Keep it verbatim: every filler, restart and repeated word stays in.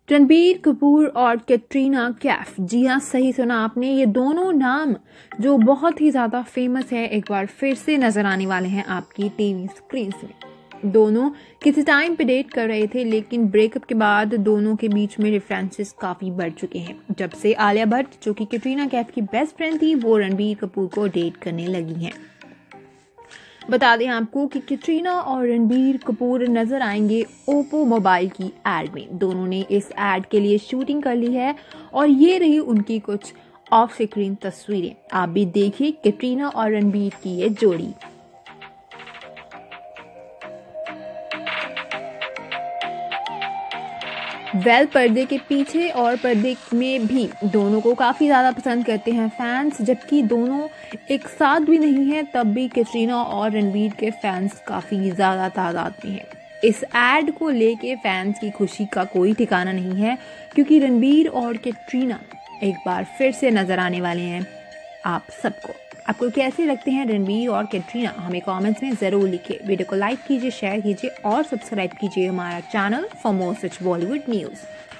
रणबीर कपूर और कैटरीना कैफ, जी हाँ सही सुना आपने, ये दोनों नाम जो बहुत ही ज़्यादा फेमस है एक बार फिर से नज़र आने वाले हैं आपकी टीवी स्क्रीन में। दोनों किसी टाइम पे डेट कर रहे थे, लेकिन ब्रेकअप के बाद दोनों के बीच में डिफरेंसेस काफ़ी बढ़ चुके हैं जब से आलिया भट्ट, जो कि कैटरीना कैफ की बेस्ट फ्रेंड थी, वो रणबीर कपूर को डेट करने लगी हैं। बता दें आपको कि कैटरीना और रणबीर कपूर नजर आएंगे ओप्पो मोबाइल की एड में। दोनों ने इस एड के लिए शूटिंग कर ली है और ये रही उनकी कुछ ऑफ स्क्रीन तस्वीरें। आप भी देखिए कैटरीना और रणबीर की ये जोड़ी। वेल पर्दे के पीछे और पर्दे में भी दोनों को काफ़ी ज़्यादा पसंद करते हैं फैंस। जबकि दोनों एक साथ भी नहीं है तब भी कैटरीना और रणबीर के फैंस काफ़ी ज़्यादा तादाद में हैं। इस एड को लेके फैंस की खुशी का कोई ठिकाना नहीं है, क्योंकि रणबीर और कैटरीना एक बार फिर से नज़र आने वाले हैं आप सबको। आपको कैसे लगते हैं रणबीर और कैटरीना, हमें कमेंट्स में ज़रूर लिखिए। वीडियो को लाइक कीजिए, शेयर कीजिए और सब्सक्राइब कीजिए हमारा channel for more such Bollywood news.